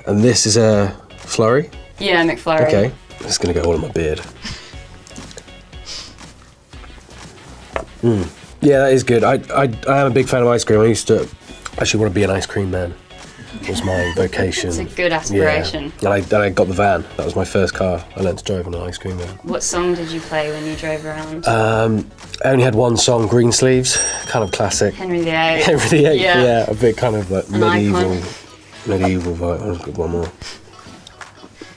And this is a flurry? Yeah, McFlurry. Okay. It's going to go all in my beard. Yeah, that is good. I am a big fan of ice cream. I used to actually want to be an ice cream man. It was my vocation. It's a good aspiration. Yeah. And I got the van. That was my first car. I learned to drive on an ice cream van. What song did you play when you drove around? I only had one song, Green Sleeves, kind of classic. Henry VIII. Henry VIII, yeah. A bit kind of like medieval icon. vibe. I've got one more.